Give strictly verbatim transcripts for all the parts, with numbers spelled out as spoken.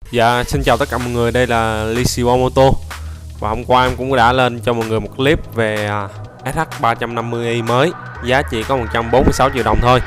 Dạ, xin chào tất cả mọi người, đây là Lishiwa Moto. Và hôm qua em cũng đã lên cho mọi người một clip về ét hát ba trăm năm mươi i mới, giá chỉ có một trăm bốn mươi sáu triệu đồng thôi.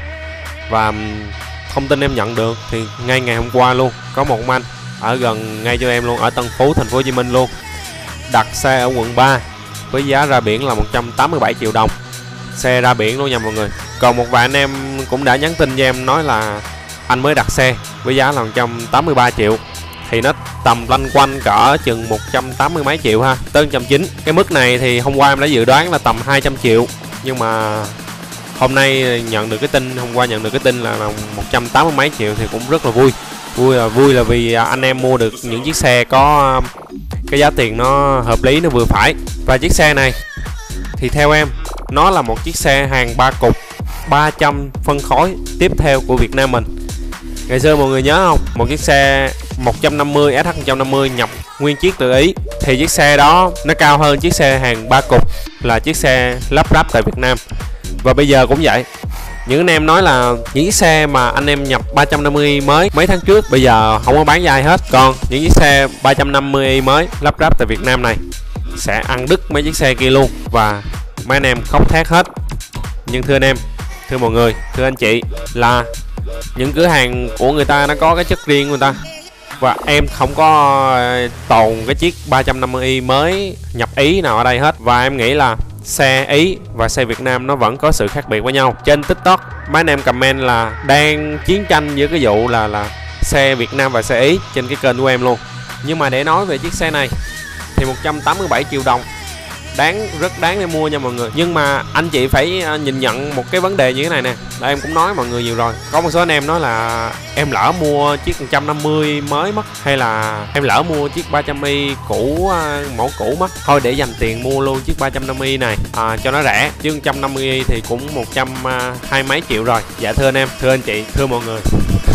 Và thông tin em nhận được thì ngay ngày hôm qua luôn, có một ông anh ở gần ngay cho em luôn, ở Tân Phú, thành phố Hồ Chí Minh luôn, đặt xe ở quận ba với giá ra biển là một trăm tám mươi bảy triệu đồng. Xe ra biển luôn nha mọi người. Còn một vài anh em cũng đã nhắn tin cho em nói là anh mới đặt xe với giá là một trăm tám mươi ba triệu, thì nó tầm lanh quanh cỡ chừng một trăm tám mươi mấy triệu ha, tới một trăm chín mươi. Cái mức này thì hôm qua em đã dự đoán là tầm hai trăm triệu, nhưng mà hôm nay nhận được cái tin, hôm qua nhận được cái tin là, là một trăm tám mươi mấy triệu thì cũng rất là vui. Vui là vui là vì anh em mua được những chiếc xe có cái giá tiền nó hợp lý, nó vừa phải. Và chiếc xe này thì theo em nó là một chiếc xe hàng ba cục ba trăm phân khối tiếp theo của Việt Nam mình. Ngày xưa mọi người nhớ không, một chiếc xe một trăm năm mươi ét hát một trăm năm mươi nhập nguyên chiếc từ Ý, thì chiếc xe đó nó cao hơn chiếc xe hàng ba cục là chiếc xe lắp ráp tại Việt Nam. Và bây giờ cũng vậy, những anh em nói là những chiếc xe mà anh em nhập ba trăm năm mươi i mới mấy tháng trước bây giờ không có bán cho ai hết, còn những chiếc xe ba trăm năm mươi i mới lắp ráp tại Việt Nam này sẽ ăn đứt mấy chiếc xe kia luôn, và mấy anh em khóc thét hết. Nhưng thưa anh em, thưa mọi người, thưa anh chị, là những cửa hàng của người ta nó có cái chất riêng của người ta, và em không có tồn cái chiếc ba trăm năm mươi i mới nhập Ý nào ở đây hết. Và em nghĩ là xe Ý và xe Việt Nam nó vẫn có sự khác biệt với nhau. Trên TikTok mấy anh em comment là đang chiến tranh với cái vụ là là xe Việt Nam và xe Ý trên cái kênh của em luôn. Nhưng mà để nói về chiếc xe này thì một trăm tám mươi bảy triệu đồng đáng, rất đáng để mua nha mọi người. Nhưng mà anh chị phải nhìn nhận một cái vấn đề như thế này nè, là em cũng nói mọi người nhiều rồi. Có một số anh em nói là em lỡ mua chiếc một trăm năm mươi mới mất, hay là em lỡ mua chiếc ba trăm i cũ, mẫu cũ mất, thôi để dành tiền mua luôn chiếc ba trăm năm mươi i này à, cho nó rẻ, chứ một trăm năm mươi i thì cũng một trăm hai mấy triệu rồi. Dạ thưa anh em, thưa anh chị, thưa mọi người,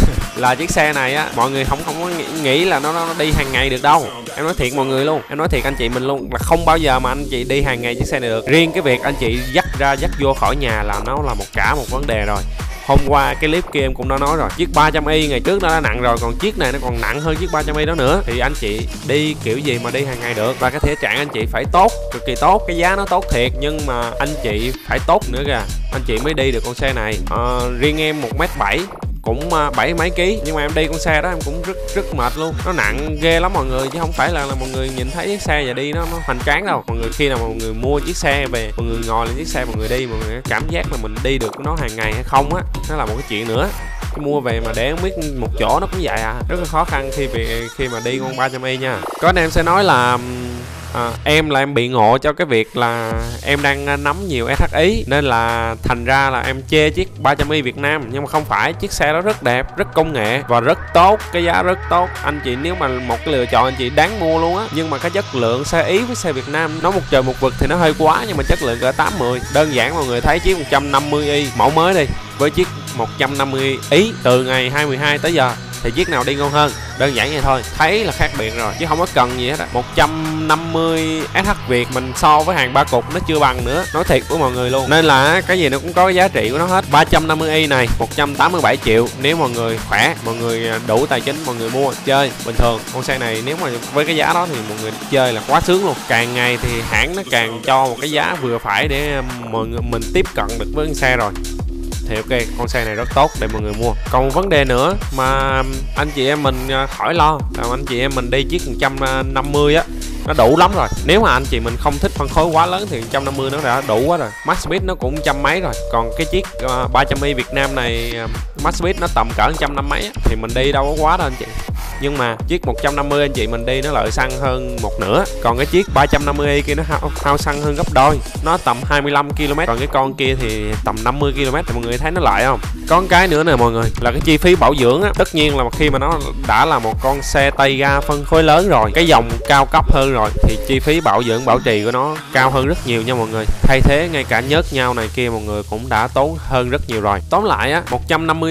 là chiếc xe này á, mọi người không không có nghĩ, nghĩ là nó, nó đi hàng ngày được đâu. Em nói thiệt mọi người luôn, em nói thiệt anh chị mình luôn, là không bao giờ mà anh chị đi hàng ngày chiếc xe này được. Riêng cái việc anh chị dắt ra dắt vô khỏi nhà là nó là một cả một vấn đề rồi. Hôm qua cái clip kia em cũng đã nói rồi, chiếc ba trăm i ngày trước nó đã nặng rồi, còn chiếc này nó còn nặng hơn chiếc ba trăm i đó nữa. Thì anh chị đi kiểu gì mà đi hàng ngày được. Và cái thể trạng anh chị phải tốt, cực kỳ tốt. Cái giá nó tốt thiệt, nhưng mà anh chị phải tốt nữa kìa, anh chị mới đi được con xe này. à, Riêng em một mét bảy, cũng bảy mấy ký, nhưng mà em đi con xe đó em cũng rất rất mệt luôn. Nó nặng ghê lắm mọi người, chứ không phải là, là mọi người nhìn thấy chiếc xe và đi nó nó hoành tráng đâu. Mọi người khi nào mọi người mua chiếc xe về, mọi người ngồi lên chiếc xe mọi người đi, mọi người cảm giác là mình đi được nó hàng ngày hay không á, nó là một cái chuyện nữa. Cái mua về mà để không biết một chỗ nó cũng vậy à, rất là khó khăn khi về khi mà đi con ba trăm i nha. Có anh em sẽ nói là À, em là em bị ngộ cho cái việc là em đang nắm nhiều ét hát Ý, nên là thành ra là em chê chiếc ba trăm i Việt Nam. Nhưng mà không phải, chiếc xe đó rất đẹp, rất công nghệ và rất tốt, cái giá rất tốt. Anh chị nếu mà một cái lựa chọn anh chị đáng mua luôn á. Nhưng mà cái chất lượng xe Ý với xe Việt Nam nó một trời một vực thì nó hơi quá, nhưng mà chất lượng cỡ tám mười. Đơn giản mọi người thấy chiếc một trăm năm mươi i mẫu mới đi với chiếc một trăm năm mươi Ý từ ngày hai mươi hai tới giờ thì chiếc nào đi ngon hơn? Đơn giản vậy thôi, thấy là khác biệt rồi, chứ không có cần gì hết á. một trăm năm mươi ét hát Việt mình so với hàng ba cục nó chưa bằng nữa, nói thiệt với mọi người luôn. Nên là cái gì nó cũng có cái giá trị của nó hết. Ba trăm năm mươi i này một trăm tám mươi bảy triệu, nếu mọi người khỏe, mọi người đủ tài chính, mọi người mua chơi bình thường. Con xe này nếu mà với cái giá đó thì mọi người chơi là quá sướng luôn. Càng ngày thì hãng nó càng cho một cái giá vừa phải để mọi người mình tiếp cận được với con xe rồi, thì ok, con xe này rất tốt để mọi người mua. Còn một vấn đề nữa mà anh chị em mình khỏi lo là anh chị em mình đi chiếc một trăm năm mươi á, nó đủ lắm rồi. Nếu mà anh chị mình không thích phân khối quá lớn thì một trăm năm mươi nó đã đủ quá rồi. Max Speed nó cũng trăm mấy rồi, còn cái chiếc uh, ba trăm i Việt Nam này uh, Max Speed nó tầm cỡ một trăm năm mấy á, thì mình đi đâu có quá đâu anh chị. Nhưng mà chiếc một trăm năm mươi anh chị mình đi nó lợi xăng hơn một nửa, còn cái chiếc ba trăm năm mươi i kia nó hao, hao xăng hơn gấp đôi, nó tầm hai mươi lăm ki lô mét, còn cái con kia thì tầm năm mươi ki lô mét. Thì mọi người thấy nó lợi không? Có một cái nữa nè mọi người, là cái chi phí bảo dưỡng á. Tất nhiên là khi mà nó đã là một con xe tay ga phân khối lớn rồi, cái dòng cao cấp hơn rồi, thì chi phí bảo dưỡng bảo trì của nó cao hơn rất nhiều nha mọi người. Thay thế ngay cả nhớt nhau này kia mọi người cũng đã tốn hơn rất nhiều rồi. Tóm lại á, một trăm năm mươi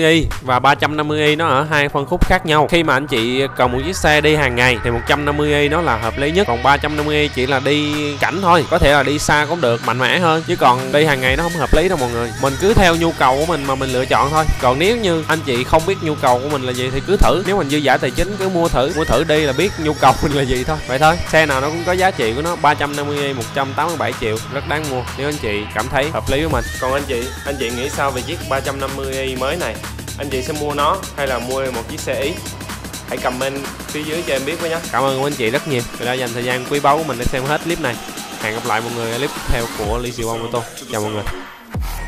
mươi i và ba trăm năm mươi i nó ở hai phân khúc khác nhau. Khi mà anh chị cần một chiếc xe đi hàng ngày thì một trăm năm mươi i nó là hợp lý nhất, còn ba trăm năm mươi i chỉ là đi cảnh thôi, có thể là đi xa cũng được, mạnh mẽ hơn, chứ còn đi hàng ngày nó không hợp lý đâu mọi người. Mình cứ theo nhu cầu của mình mà mình lựa chọn thôi. Còn nếu như anh chị không biết nhu cầu của mình là gì thì cứ thử, nếu mình dư giả tài chính cứ mua thử, mua thử đi là biết nhu cầu mình là gì thôi. Vậy thôi, xe nào nó cũng có giá trị của nó. Ba trăm năm mươi i một trăm tám mươi bảy triệu rất đáng mua nếu anh chị cảm thấy hợp lý với mình. Còn anh chị, anh chị nghĩ sao về chiếc ba trăm năm mươi i mới này? Anh chị sẽ mua nó hay là mua một chiếc xe Ý? Hãy comment phía dưới cho em biết với nhé. Cảm ơn anh chị rất nhiều vì đã dành thời gian quý báu của mình để xem hết clip này. Hẹn gặp lại mọi người ở clip tiếp theo của Lee Siêu Moto. Chào mọi người.